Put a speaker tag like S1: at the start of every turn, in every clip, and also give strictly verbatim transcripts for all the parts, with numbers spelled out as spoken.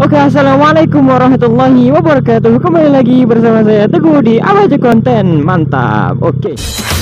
S1: Oke, assalamualaikum warahmatullahi wabarakatuh. Kembali lagi bersama saya Teguh di Apa Aja Konten. Mantap. Oke.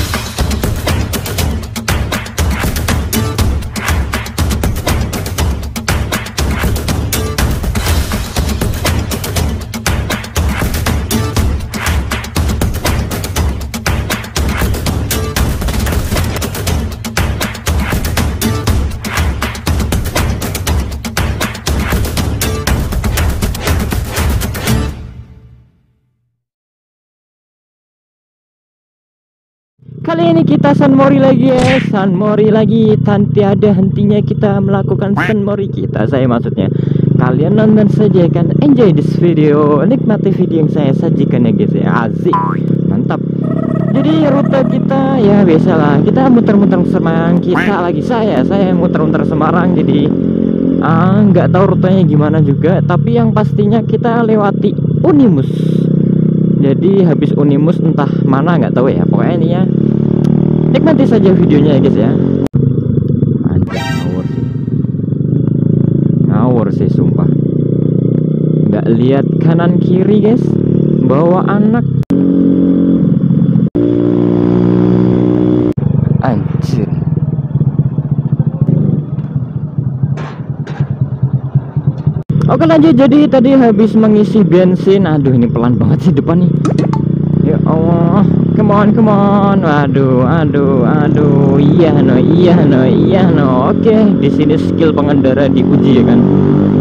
S1: Kali ini kita sunmori lagi ya, sunmori lagi, tanpa ada hentinya kita melakukan sunmori kita. Saya maksudnya kalian nonton saja kan, enjoy this video, nikmati video yang saya sajikan ya guys ya, asik, mantap. Jadi rute kita ya biasalah, kita muter-muter Semarang, kita lagi saya, saya muter-muter Semarang, jadi ah, nggak tahu rutenya gimana juga, tapi yang pastinya kita lewati Unimus. Jadi habis Unimus entah mana nggak tahu ya, pokoknya ini ya. Nikmati saja videonya ya guys ya. Anjir, ngawur sih. Ngawur sih sumpah. Nggak lihat kanan kiri guys. Bawa anak. Anjir. Oke lanjut, jadi tadi habis mengisi bensin. Aduh ini pelan banget sih depan nih. Ya Allah, come on, come on. Aduh, aduh, aduh. Iya no, iya no, iya no. Oke, di sini skill pengendara diuji ya kan.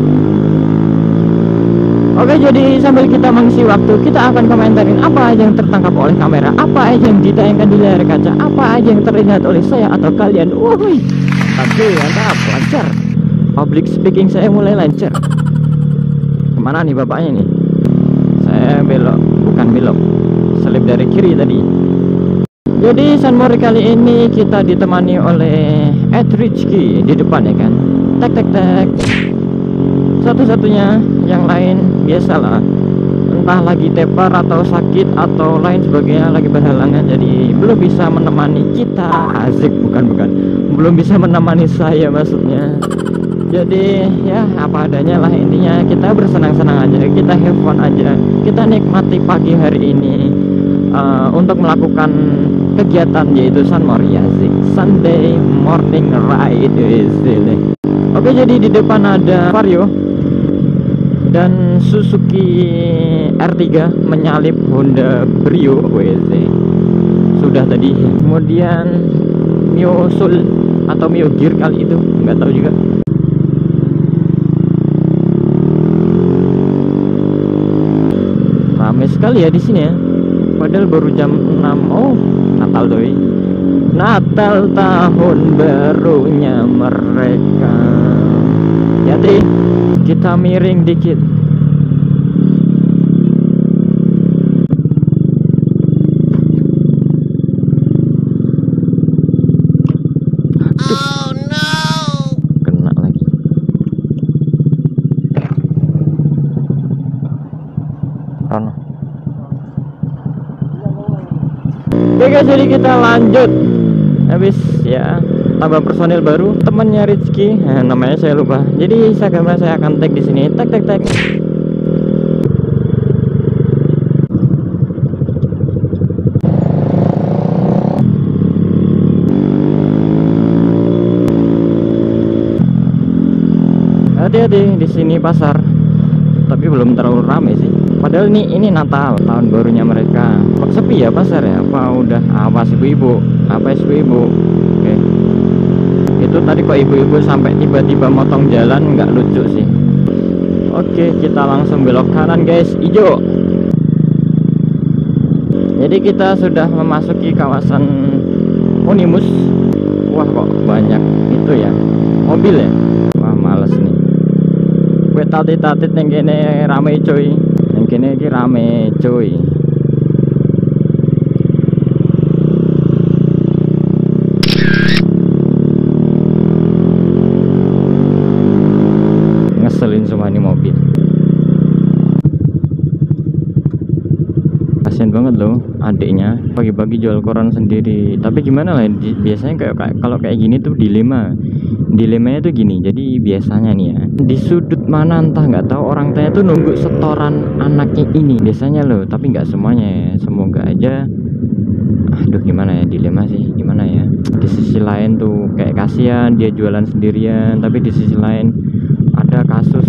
S1: Oke, jadi sambil kita mengisi waktu, kita akan komentarin apa aja yang tertangkap oleh kamera, apa aja yang ditayangkan di layar kaca, apa aja yang terlihat oleh saya atau kalian. Woi, aduh, mantap, lancar. Public speaking saya mulai lancar. Kemana nih bapaknya nih? Saya belok, bukan belok. Selip dari kiri tadi. Jadi sunmori kali ini kita ditemani oleh Ed Rizky di depan ya kan. Tek tek tek. Satu-satunya, yang lain biasalah. Entah lagi tepar atau sakit atau lain sebagainya, lagi berhalangan, jadi belum bisa menemani kita. Asik, bukan bukan. Belum bisa menemani saya maksudnya. Jadi ya apa adanya lah, intinya kita bersenang-senang aja, kita have fun aja, kita nikmati pagi hari ini uh, untuk melakukan kegiatan yaitu sunmori asik, Sunday morning ride di sini. Oke, jadi di depan ada Vario dan Suzuki R tiga menyalip Honda Brio W C. Sudah tadi, kemudian Mio Soul atau Mio Gear kali itu, nggak tahu juga. Ramai sekali ya di sini ya. Padahal baru jam enam. Oh, Natal doi. Natal tahun barunya mereka. Jadi kita miring dikit.
S2: Oh no.
S1: Kena lagi. Rono. Oke guys, jadi kita lanjut. Habis ya, tambah personil baru, temannya Rizky, nah, namanya saya lupa. Jadi Instagramnya saya akan tag di sini. Tag tag tag. Hati-hati, di sini pasar, tapi belum terlalu ramai sih. Padahal ini ini Natal, tahun barunya mereka. Kok sepi ya pasar ya? Apa udah awas ibu-ibu? Apa ibu-ibu? Oke. Itu tadi kok ibu-ibu sampai tiba-tiba motong jalan, nggak lucu sih. Oke, kita langsung belok kanan guys, hijau. Jadi kita sudah memasuki kawasan Unimus. Wah kok banyak itu ya, mobil ya. Wah males nih. Gue tatit-tatit yang gini rame cuy. Kini lagi rame cuy. Ngeselin semua ini mobil. kasihan banget loh adiknya pagi-pagi jual koran sendiri. Tapi gimana lah, biasanya kayak, kayak kalau kayak gini tuh dilema dilemanya tuh gini. Jadi biasanya nih ya, di sudut mana entah nggak tahu orang tuanya tuh nunggu setoran anaknya ini biasanya loh, tapi nggak semuanya ya. Semoga aja. Aduh gimana ya, dilema sih gimana ya. Di sisi lain tuh kayak kasihan dia jualan sendirian, tapi di sisi lain ada kasus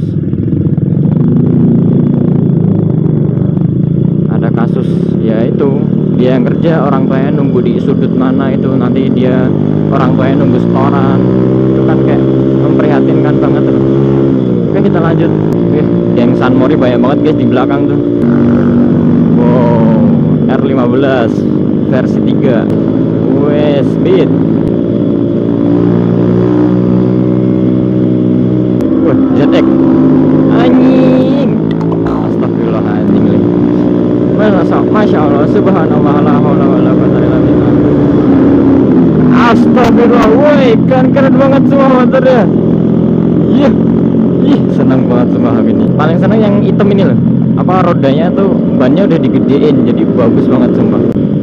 S1: ada kasus ya itu dia yang kerja, orang tuanya nunggu di sudut mana itu, nanti dia orang tuanya nunggu setoran. Itu kan kayak memprihatinkan banget tuh. Oke kita lanjut. Oke, geng San Mori banyak banget guys di belakang tuh. Wow, R lima belas versi tiga. Wes speed. Wah, Z X. Anjing. Astagfirullahaladzim. Masya Allah, subhanallah, la haula wala quwwata illa billah. Astagfirullah, woi, kan keren banget semua motornya. Ih, ih, senang banget semua ini. Paling senang yang hitam ini loh. Apa rodanya tuh bannya udah digedein, jadi bagus banget sumpah.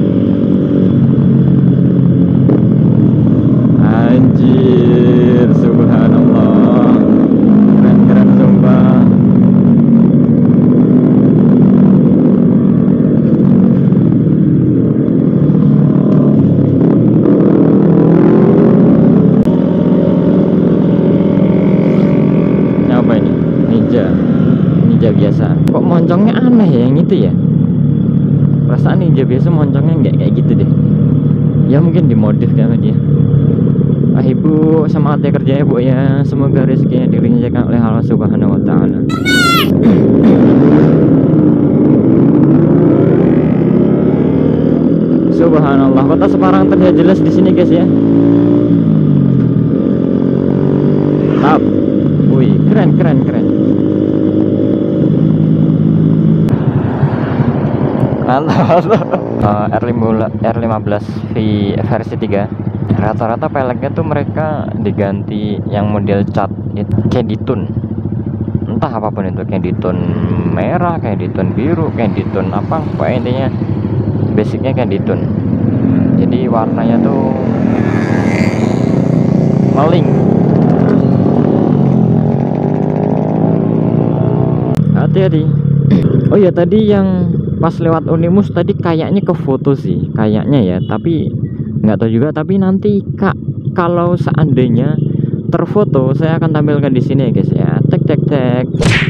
S1: Anjir, subhanallah, keren-keren sumpah. Ninja biasa kok moncongnya aneh ya, yang itu ya. Perasaan ninja biasa moncongnya nggak kayak gitu deh. Ya mungkin dimodif kan dia. Ah ibu, semangat ya kerjanya bu ya. Semoga rezekinya dilimpahkan oleh Allah Subhanahu Wa Taala. Subhanallah, kota Semarang terlihat jelas di sini guys ya. Tap, wih keren keren keren. Mantap. uh, R lima belas V versi tiga rata-rata peleknya tuh mereka diganti yang model cat candy tone, entah apapun itu, candy tone merah, candy tone biru, candy tone apa, pokoknya intinya basicnya candy tone. Jadi warnanya tuh meling. Hati-hati. Oh ya, tadi yang pas lewat Unimus tadi kayaknya ke foto sih kayaknya ya, tapi nggak tahu juga. Tapi nanti kak kalau seandainya terfoto saya akan tampilkan di sini ya guys ya. Tek tek tek.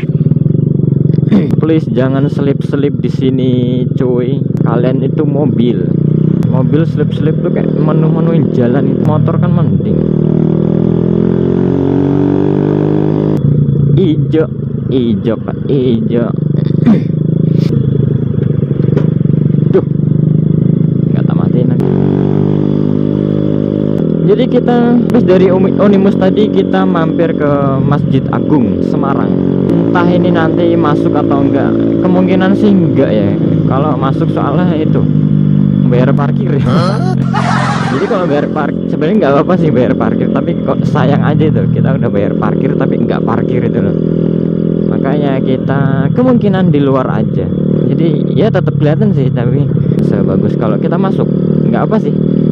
S1: Please jangan selip-selip di sini cuy, kalian itu mobil mobil selip-selip tuh kayak menu-menuin jalan itu. Motor kan mending ijo ijo pak ijo. Jadi kita habis dari Unimus tadi kita mampir ke Masjid Agung Semarang. Entah ini nanti masuk atau enggak, kemungkinan sih enggak ya. Kalau masuk soalnya itu bayar parkir ya. Jadi kalau bayar parkir sebenarnya nggak apa-apa sih bayar parkir, tapi kok sayang aja itu kita udah bayar parkir tapi nggak parkir itu loh. Makanya kita kemungkinan di luar aja. Jadi ya tetap kelihatan sih, tapi sebagus kalau kita masuk nggak apa sih.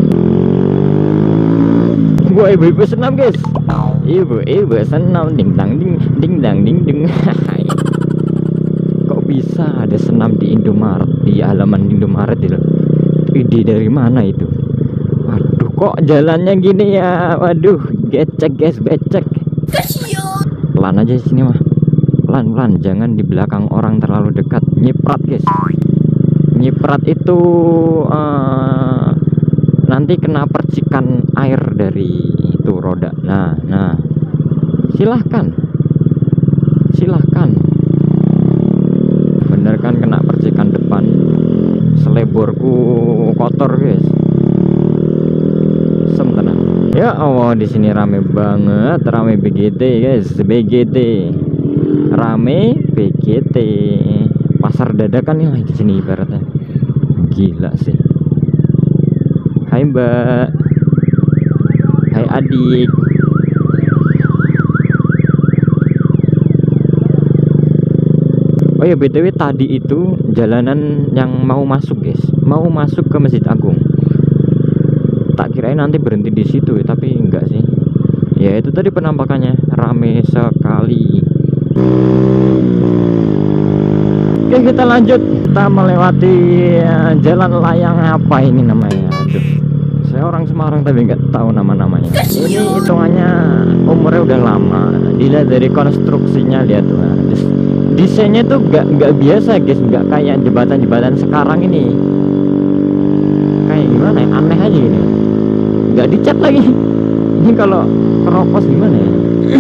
S1: Gua ibu-ibu senam guys, ibu-ibu senam ding dang ding ding dang ding ding. Kok bisa ada senam di Indomaret, di halaman Indomaret itu? Ide dari mana itu? Waduh, kok jalannya gini ya? Waduh, becek guys, becek. Pelan aja sini mah, pelan-pelan, jangan di belakang orang terlalu dekat. Nyiprat guys, nyiprat itu uh, nanti kena percikan air dari itu roda. Nah, nah, silahkan, silahkan. Bener kan kena percikan depan. Seleborku kotor guys. Sem tenang. Ya Allah, di sini rame banget, rame B G T guys, B G T, rame B G T. Pasar dadakan nih di sini ibaratnya. Gila sih. Hai mbak, hai adik. Oh Oh ya B T W tadi itu jalanan yang mau masuk guys, mau masuk ke Masjid Agung. Tak kirain nanti berhenti di situ, tapi enggak sih. Ya itu tadi penampakannya rame sekali. Oke kita lanjut, kita melewati uh, jalan layang apa ini namanya. Aduh, saya orang Semarang tapi nggak tahu nama-namanya. Ini hitungannya umurnya udah lama. Dilihat dari konstruksinya, lihat tuh. Desainnya tuh nggak nggak biasa guys, nggak kayak jembatan-jembatan sekarang ini. Kayak gimana ya? Aneh aja gini. Nggak dicat lagi. Ini kalau keropos gimana ya?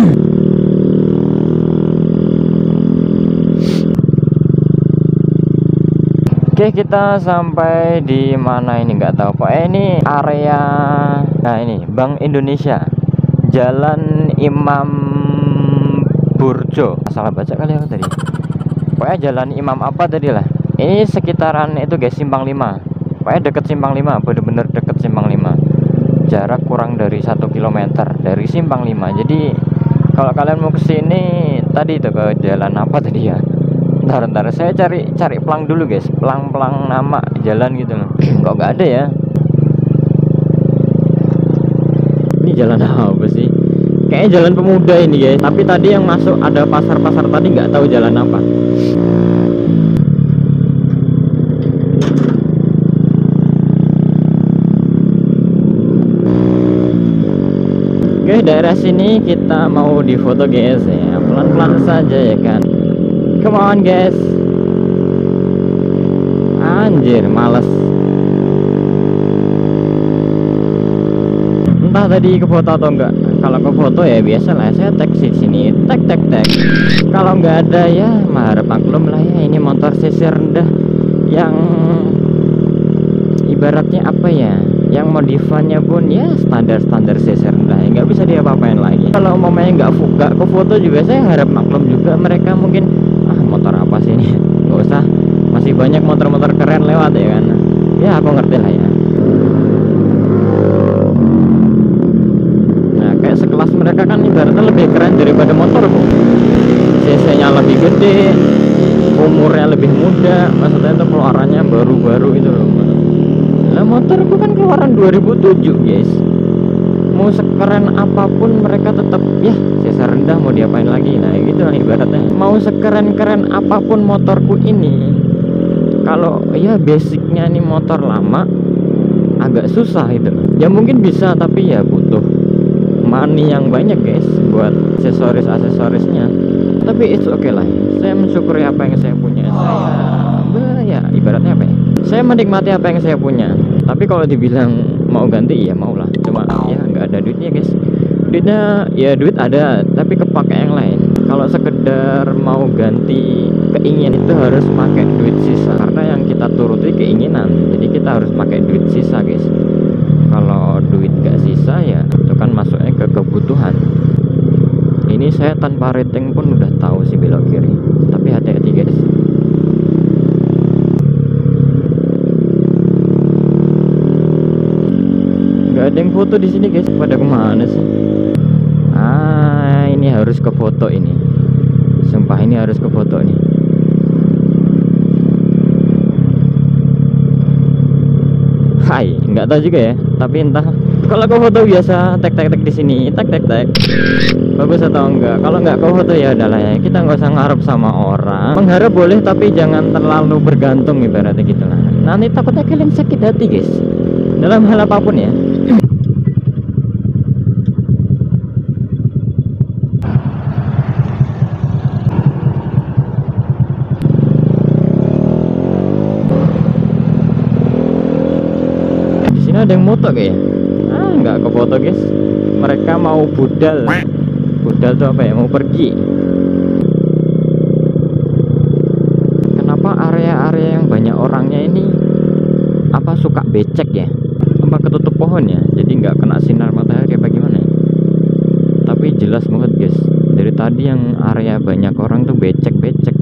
S1: Oke kita sampai di mana ini nggak tahu pak. Eh, ini area, nah ini Bank Indonesia, Jalan Imam Burjo, salah baca kali ya tadi. Pokoknya Jalan Imam apa tadi lah. Ini sekitaran itu guys, Simpang lima. Pokoknya deket Simpang lima, bener-bener deket Simpang lima. Jarak kurang dari satu kilometer dari Simpang lima. Jadi kalau kalian mau kesini tadi itu ke jalan apa tadi ya? Ntar, ntar saya cari cari pelang dulu guys, pelang-pelang nama jalan gitu loh. Kok nggak ada ya? Ini jalan apa sih? Kayaknya jalan pemuda ini guys. Tapi tadi yang masuk ada pasar-pasar tadi nggak tahu jalan apa. Oke daerah sini kita mau difoto guys ya, pelan-pelan saja ya kan. Come on guys. Anjir males. Entah tadi ke foto atau enggak. Kalau ke foto ya biasa lah, saya tag sini, tag tag tag. Kalau nggak ada ya harap maklum lah ya, ini motor cc rendah yang ibaratnya apa ya, yang modifannya pun ya standar-standar cc rendah, ya nggak bisa diapa-apain lagi. Kalau umpamanya nggak nggak ke foto juga saya harap maklum juga, mereka mungkin ah motor apa sih ini, nggak usah, masih banyak motor-motor keren lewat ya kan. Ya aku ngerti lah ya. Nah kayak sekelas mereka kan ibaratnya lebih keren daripada motor kok. cc nya lebih gede, umurnya lebih muda, maksudnya itu keluarannya baru-baru itu loh. Nah motorku kan keluaran dua ribu tujuh guys. Mau sekeren apapun mereka tetap ya cc rendah, mau diapain lagi. Nah gitu lah ibaratnya. Mau sekeren-keren apapun motorku ini, kalau ya basicnya nih motor lama agak susah itu. Ya mungkin bisa tapi ya butuh money yang banyak guys buat aksesoris-aksesorisnya. Tapi it's okay lah, saya mensyukuri apa yang saya punya. Saya ya ibaratnya apa ya, saya menikmati apa yang saya punya. Tapi kalau dibilang mau ganti ya mau lah, cuma ya nggak ada duitnya guys. Duitnya ya duit ada tapi kepake yang lain. Kalau sekedar mau ganti keinginan itu harus pakai duit sisa, karena yang kita turuti keinginan, jadi kita harus pakai duit sisa guys. Kalau duit gak sisa ya itu kan masuknya ke kebutuhan. Ini saya tanpa rating pun udah tahu sih belok kiri, tapi hati-hati guys. Gak ada yang foto di sini guys, pada kemana sih? Ah ini harus ke foto ini, sumpah ini harus ke foto nih. Hai, nggak tahu juga ya, tapi entah. Kalau ke foto biasa tek tek tek di sini, tek tek tek. Bagus atau enggak? Kalau nggak ke foto ya adalah ya, kita nggak usah ngarep sama orang. Mengharap boleh tapi jangan terlalu bergantung ibaratnya gitu lah. Nanti takutnya kalian sakit hati guys, dalam hal apapun ya. Ada yang moto kayak ah nggak ke foto guys, mereka mau budal. Budal tuh apa ya, mau pergi. Kenapa area-area yang banyak orangnya ini apa suka becek ya, apa ketutup pohon ya, jadi nggak kena sinar matahari apa gimana ya? Tapi jelas banget guys, dari tadi yang area banyak orang tuh becek-becek